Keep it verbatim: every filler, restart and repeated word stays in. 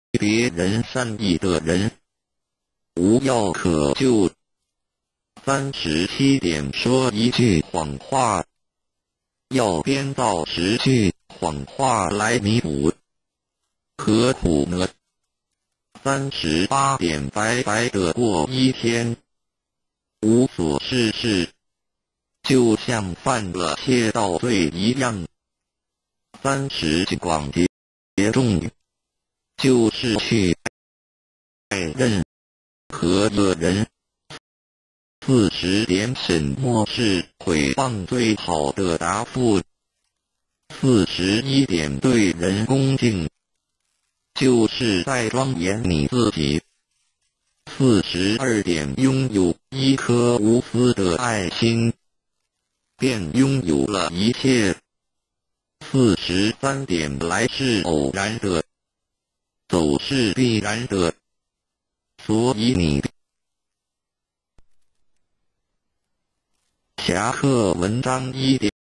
别人善意的人，无药可救。三十七点说一句谎话，要编造十句谎话来弥补，何苦呢？三十八点白白的过一天，无所事事，就像犯了窃盗罪一样。三十广结众，就是去爱任何的人。四十点什么是诽谤最好的答复？四十一点对人恭敬，就是在庄严你自己。四十二点拥有一颗无私的爱心，便拥有了一切。四十三点来是偶然的，走是必然的，所以你侠客文章一点。